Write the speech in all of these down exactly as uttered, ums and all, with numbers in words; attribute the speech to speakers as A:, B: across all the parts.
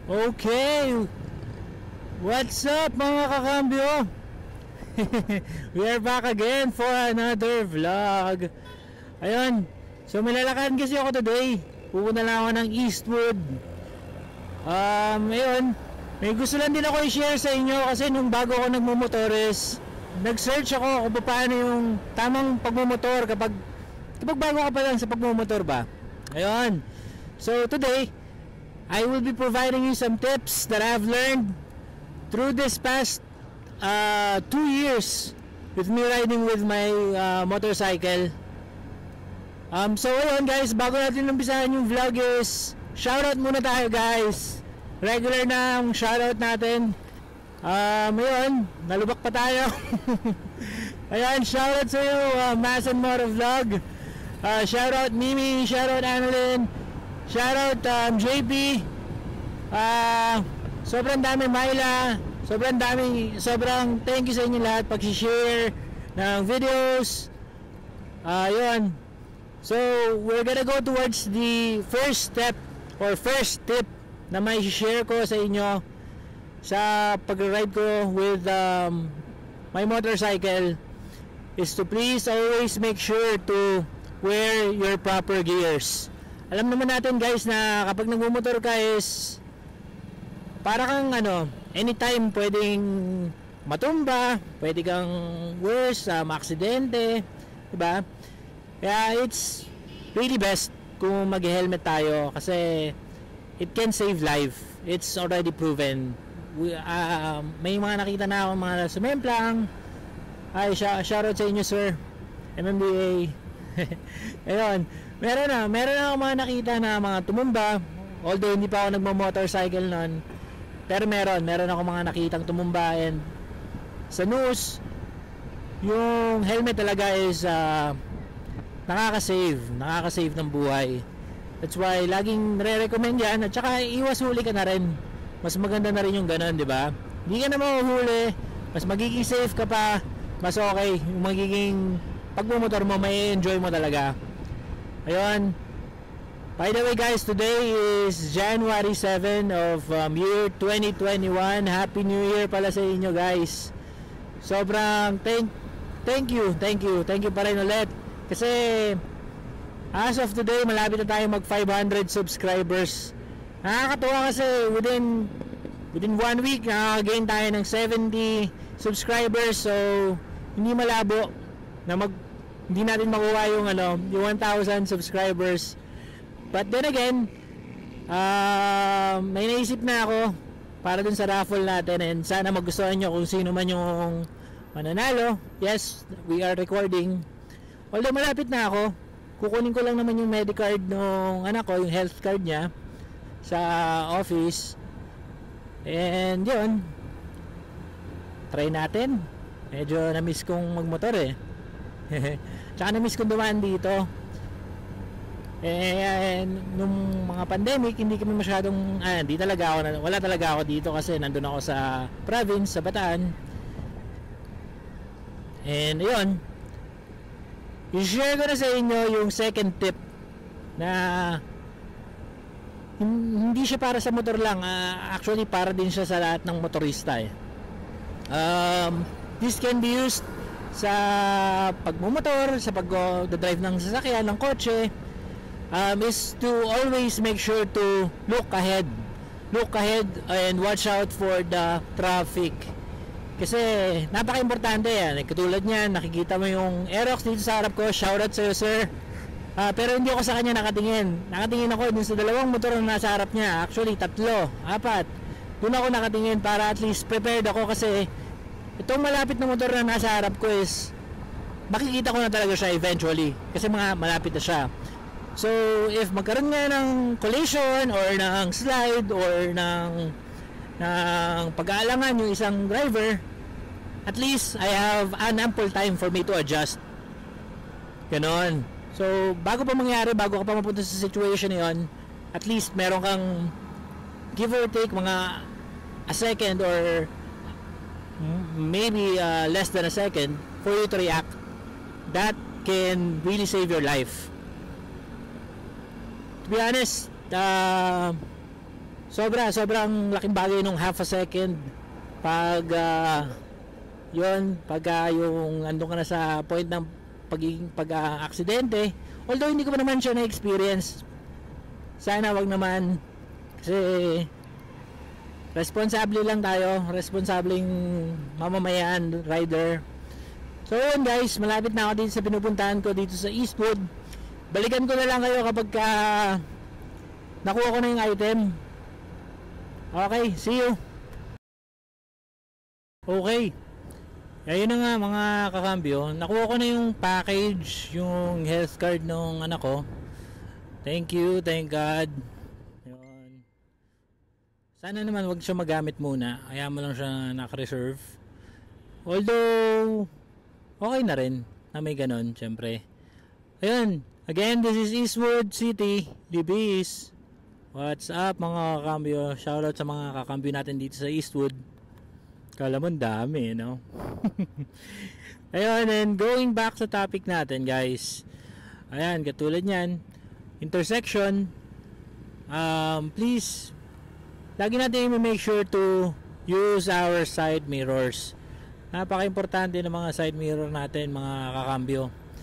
A: Okay, what's up mga kakambyo? We are back again for another vlog. Ayun, so malalakad kasi ako today. Pupunta lang ako ng Eastwood. Um, ayun, may gusto lang din ako i-share sa inyo kasi nung bago ako nagmumotores, nag-search ako kung paano yung tamang pagmumotor kapag kapag bago ka pa lang sa pagmumotor ba. Ayun, so today I will be providing you some tips that I've learned through this past uh, two years with me riding with my uh, motorcycle. Um, so ayun guys, bago natin umpisahan yung vlog is shoutout muna tayo guys. Regular na ang shoutout natin. Um, ayun, nalubak pa tayo. Ayun, shoutout sa iyo, uh, Mass and Motor Vlog. Uh, shoutout Mimi, shoutout Annalyn. Shoutout um, J P. uh, Sobrang dami Myla. Sobrang dami. Sobrang thank you sa inyo lahat pag-share ng videos. uh, Yun. So we're gonna go towards the first step or first tip na may share ko sa inyo sa pag-ride ko with um, my motorcycle is to please always make sure to wear your proper gears. Alam naman natin guys na kapag nagmumotor ka is para kang ano, anytime pwedeng matumba, pwede kang worse, uh, maaksidente, diba? Kaya it's really best kung mag-helmet tayo kasi it can save life. It's already proven. We, uh, may mga nakita na ako mga sumemplang. Ay, shoutout sa inyo sir, M M D A. Ayun, meron na, meron na ako mga nakita na mga tumumba. Although hindi pa ako nagmo-motorcycle noon, pero meron, meron ako mga nakitang tumumba. And sa news, yung helmet talaga is uh, nakaka-save, nakaka-save ng buhay. That's why laging re-recommend yan. At saka iwas huli ka na rin. Mas maganda na rin yung ganun, di ba? Hindi ka na mahuhuli, mas magiging safe ka pa, mas okay. Yung magiging pagmumotor mo, may enjoy mo talaga. Ayun. By the way guys, today is January seventh of um, year twenty twenty-one. Happy New Year pala sa inyo guys. Sobrang thank thank you, thank you, thank you pa rin ulit. Kasi as of today, malapit na tayo mag five hundred subscribers. Nakakatuwa kasi within within one week nakaka-gain tayo ng seventy subscribers. So hindi malabo na mag hindi natin makuha yung ano, yung one thousand subscribers. But then again, uh, may naisip na ako para dun sa raffle natin, and sana magustuhan nyo kung sino man yung mananalo. Yes, we are recording. Although malapit na ako, kukunin ko lang naman yung medicard ng anak ko, yung health card niya sa office. And yun, try natin. Medyo na-miss kong magmotor eh. Tsaka na-miss kong dumaan dito. Eh, nung mga pandemic, hindi kami masyadong, ah, hindi talaga ako, wala talaga ako dito kasi nandun ako sa province, sa Bataan. And yun, i-share ko na sa inyo yung second tip na hindi siya para sa motor lang, uh, actually para din siya sa lahat ng motorista eh. Um, this can be used sa pagmumotor, sa pag-drive ng sasakyan, ng kotse. Um, is to always make sure to look ahead. Look ahead and watch out for the traffic. Kasi napaka-importante yan. Katulad niyan, nakikita mo yung Aerox dito sa harap ko. Shoutout sa'yo sir. Uh, pero hindi ako sa kanya nakatingin. Nakatingin ako dun sa dalawang motor na nasa harap niya. Actually, tatlo, apat. Doon ako nakatingin para at least prepared ako kasi itong malapit na motor na nasa harap ko is makikita ko na talaga siya eventually. Kasi mga malapit na siya. So, if magkaroon nga ng collision or ng slide or ng, ng pag-aalangan yung isang driver, at least I have an ample time for me to adjust. Ganon. So, bago pa mangyari, bago ka pa mapunta sa situation na yun, at least meron kang give or take mga a second or maybe uh, less than a second for you to react. That can really save your life. To be honest, uh, sobra, sobrang laking bagay nung half a second pag uh, yun, pag uh, yung andun ka na sa point ng pagiging pag-aksidente. Uh, although hindi ko pa naman siya na-experience, sana wag naman, kasi responsable lang tayo, responsableng mamamayan, rider. So yun guys, malapit na ako dito sa pinupuntahan ko dito sa Eastwood. Balikan ko na lang kayo kapag ka nakuha ko na yung item. Okay, see you. Okay, ayun na nga mga kakambyo, nakuha ko na yung package, yung health card ng anak ko. Thank you, thank God. Yun. Sana naman wag siya magamit muna, kaya mo lang siya naka-reserve. Although okay na rin na may ganon, syempre. Ayun, again, this is Eastwood City, Libis. What's up mga kakambyo? Shoutout sa mga kakambyo natin dito sa Eastwood. Kala mo dami, no? Ayun, and going back sa topic natin, guys. Ayan, katulad nyan, intersection. Um, please, lagi natin i-make sure to use our side mirrors. Napaka-importante ng mga side mirror natin, mga kakambyo.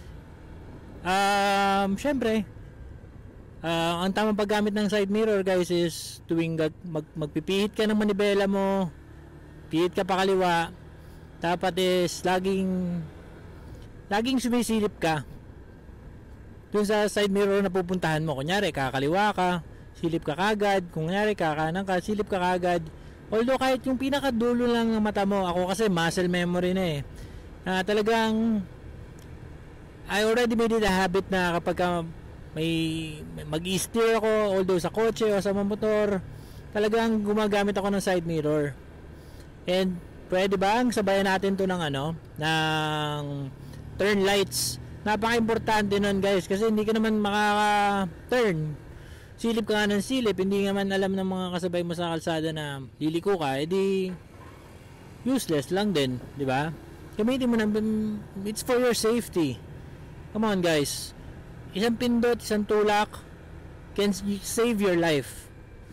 A: Um, syempre, uh, ang tamang paggamit ng side mirror, guys, is tuwing mag magpipihit ka ng manibela mo, pihit ka pa kaliwa, dapat is laging laging sumisilip ka dun sa side mirror na pupuntahan mo. Kunyari, kakaliwa ka, silip ka kagad. Kung kunyari, kakanan ka, silip ka kagad. Although kahit yung pinakadulo lang ng mata mo, ako kasi muscle memory na eh, uh, talagang I already made it a habit na kapag uh, may mag-i-steer ako, although sa kotse o sa motor, talagang gumagamit ako ng side mirror. And pwede ba ang sabayan natin to ng ano, ng turn lights? Napaka-importante nun, guys, kasi hindi ka naman makaka-turn. Silip ka nga ng silip, hindi naman alam ng mga kasabay mo sa kalsada na liliko ka, edi useless lang din, di ba? Gamitin mo na, it's for your safety. Come on guys, isang pindot, isang tulak can save your life.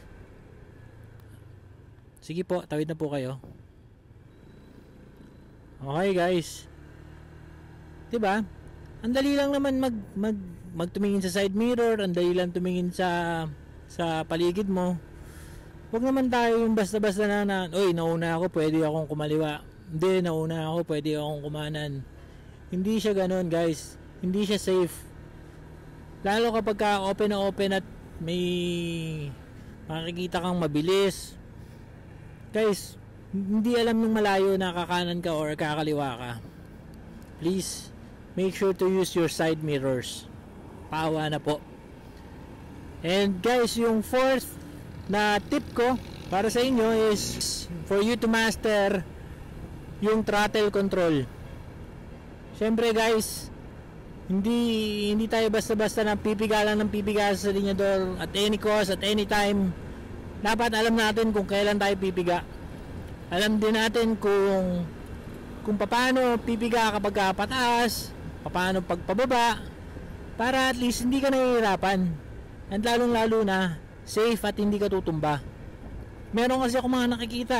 A: Sige po, tawid na po kayo. Okay guys, di ba? Ang dali lang naman mag mag magtumingin sa side mirror, ang dali lang tumingin sa sa paligid mo. Huwag naman tayo yung basta-basta na, na oy, nauna ako, pwede akong kumaliwa. Hindi, nauna ako, pwede akong kumanan. Hindi siya ganoon, guys. Hindi siya safe. Lalo kapag ka open na open at may makikita kang mabilis. Guys, hindi alam ng malayo na kakanan ka or kakaliwa ka. Please, make sure to use your side mirrors. Paawa na po. And guys, yung fourth na tip ko para sa inyo is for you to master yung throttle control. Siyempre guys, hindi hindi tayo basta-basta na pipiga lang ng pipiga sa linyador at any cost, at any time. Dapat alam natin kung kailan tayo pipiga. Alam din natin kung kung paano pipiga kapag pataas, paano pagpababa, para at least hindi ka nahihirapan. And lalong lalo na safe at hindi ka tutumba. Meron kasi ako mga nakikita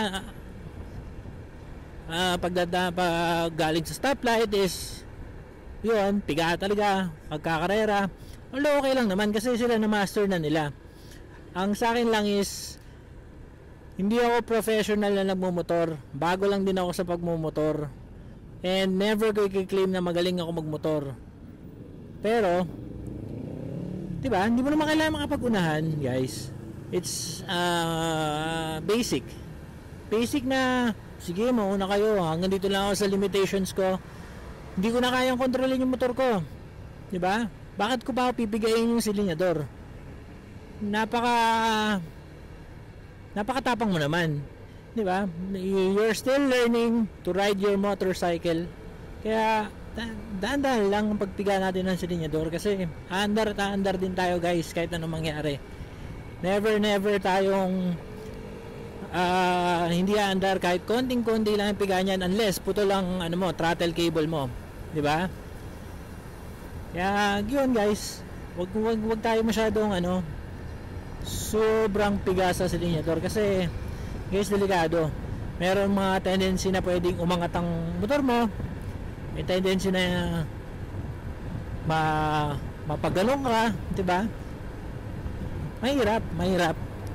A: uh, pagdada pag galing sa stoplight is yun, piga talaga pagkakarera. Although okay lang naman kasi sila na master na nila. Ang sa akin lang is hindi ako professional na nagmumotor. Bago lang din ako sa pagmumotor. And never ko i-claim na magaling ako magmotor. Pero, diba, hindi mo naman kailangan makapag-unahan, guys. It's uh, basic. Basic na, sige, mauna kayo. Hanggang dito lang ako sa limitations ko. Hindi ko na kayang kontrolin yung motor ko. Diba? Bakit ko pa ako pipigayin yung silinyador? Napaka... Napakatapang mo naman. Diba? You're still learning to ride your motorcycle. Kaya... daan-daan lang ang pagpiga natin ng silinyador kasi aandar at aandar din tayo guys kahit anong mangyari. Never never tayong uh, hindi aandar kahit konting-konti lang ang piga niyan unless puto lang ano mo, throttle cable mo, di ba? Kaya yun guys, wag, wag, wag tayo masyadong ano sobrang pigas sa silinyador kasi guys, delikado. Meron mga tendency na pwedeng umangat ang motor mo, may tendency na ma mapagalong ka, diba? Mahirap, mahirap.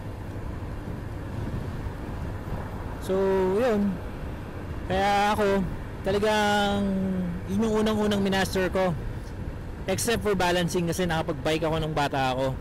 A: So yun, kaya ako talagang yun yung unang-unang minaster ko, except for balancing kasi nakapag-bike ako nung bata ako.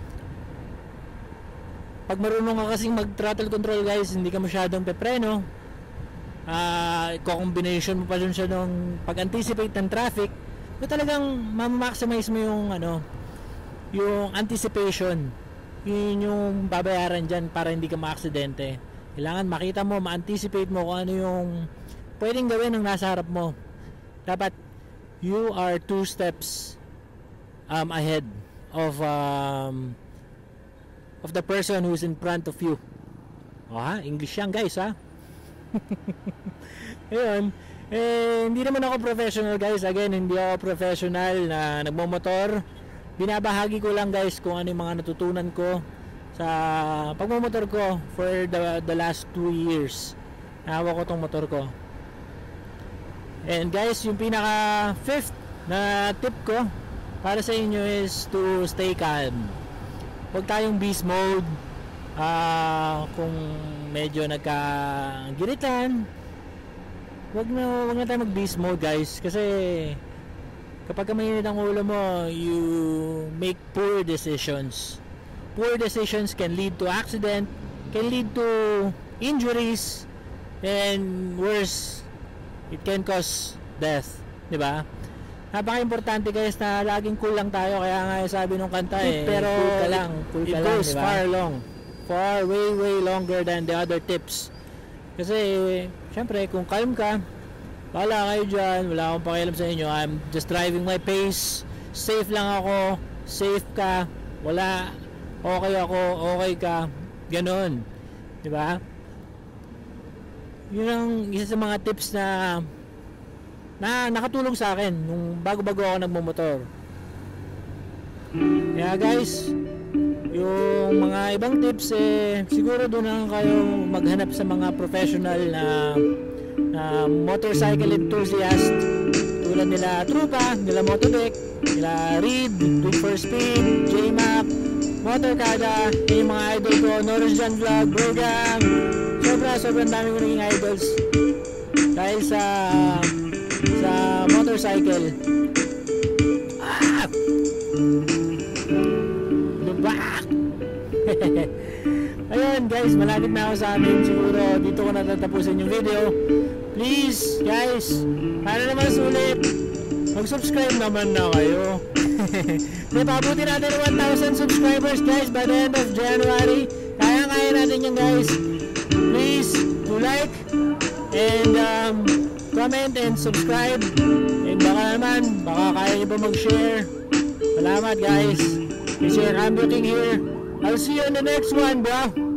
A: Pag marunong ka kasing mag throttle control guys, hindi ka masyadong pepreno, uh, co-combination mo pa dun siya nung pag-anticipate ng traffic, so talagang ma-maximize mo yung ano, yung anticipation. Yun yung babayaran dyan para hindi ka ma-aksidente. Kailangan makita mo, ma-anticipate mo kung ano yung pwedeng gawin ng nasa harap mo. Dapat you are two steps um, ahead of um, of the person who's in front of you. O ha, English yan guys ha. Ayun, eh, hindi naman ako professional guys. Again, hindi ako professional na nagmomotor. Binabahagi ko lang guys kung ano yung mga natutunan ko sa pagmomotor ko for the, the last two years. Nahawa ko tong motor ko. And guys, yung pinaka fifth na tip ko para sa inyo is to stay calm. Huwag tayong beast mode. Uh, kung medyo nagkagiritan, wag na, wag na tayo mag beast mode guys, kasi kapag mainit ang ulo mo, you make poor decisions. Poor decisions can lead to accident, can lead to injuries, and worse, it can cause death, di ba? Napaka-importante guys na laging cool lang tayo, kaya nga sabi nung kanta eh, pero cool ka lang, cool ka it lang, goes diba? Far long, far way way longer than the other tips. Kasi syempre kung calm ka, wala kayo dyan, wala akong pakialam sa inyo, I'm just driving my pace, safe lang ako, safe ka, wala, okay ako, okay ka, ganun, di ba? Yun ang isa sa mga tips na na nakatulong sa akin nung bago-bago ako nagmumotor. Kaya guys, yung mga ibang tips eh siguro doon lang kayo maghanap sa mga professional na, na motorcycle enthusiast tulad nila Trupa, nila Motovec, nila Reed, Tweet for Speed, J-Mac, Motorkada, yung mga idol ko, Norris John Vlog, Burgang. Sobra, sobrang dami ko naging idols dahil sa sa motorcycle. Ah! Lubak! Ayun guys, malapit na ako sa amin. Siguro dito ko natatapusin yung video. Please guys, para naman sulit, mag-subscribe naman na kayo. May pabuti natin one thousand subscribers guys by the end of January. Kaya-kaya natin yan guys. Please do like and um, comment and subscribe, and baka naman baka kaya nyo pa mag-share. Salamat guys. It's your Cambio King here. I'll see you in the next one bro.